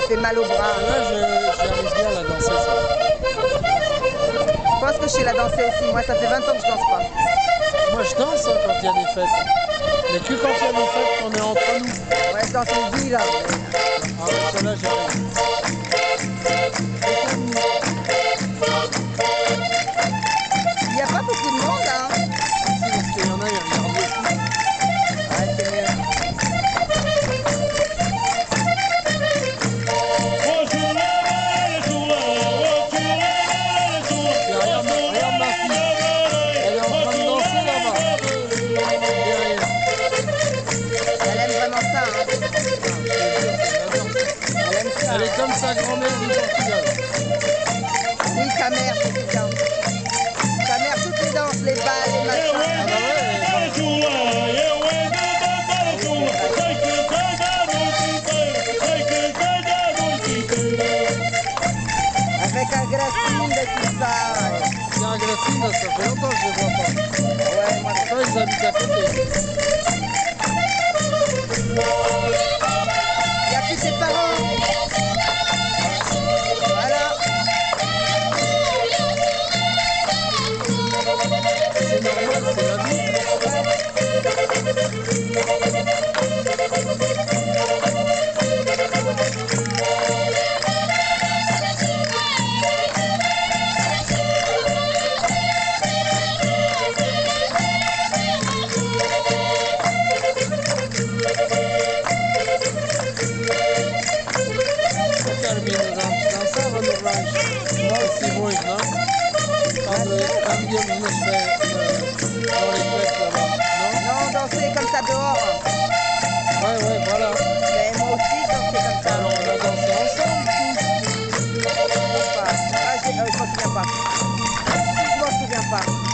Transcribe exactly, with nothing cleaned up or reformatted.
fait mal au bras. Là, j'arrive bien à la danser, ça. Je pense que je sais la danser aussi. Moi, ça fait vingt ans que je danse pas. Moi, je danse hein, quand il y a des fêtes. Mais que quand il y a des fêtes, qu'on est entre nous. Ouais, je danse une vie, là. Ah ouais, ça là, j'arrive. Il n'y a pas beaucoup de monde, hein. Si, parce qu'il y en a, ils regardent le foot. Ouais, c'est mieux. Regarde, regarde ma fille. Elle est en train de danser là-bas. Derrière. Elle aime vraiment ça, hein. Elle aime ça. Elle est comme sa grand-mère du Portugal. Oui, sa mère, c'est bien. Sa mère, toutes les danses, les balles, les machins. Ah bah ouais, Avec un grassine et tout ça. Ouais, c'est un grassine, ça fait longtemps que je ne les vois pas. ouais moi, Ça, ils habitent à côté. il y a que ses parents. Voilà. C'est normal, c'est la vie. C'est bon, non? Quand Camille venait se faire dans les fêtes là-bas, non? Non, danser comme ça dehors. Ouais, ouais, voilà. Mais moi aussi, danser comme ça. Alors on a dansé ensemble tous. Ah, j'ai- euh, je m'en souviens pas. Je m'en souviens pas.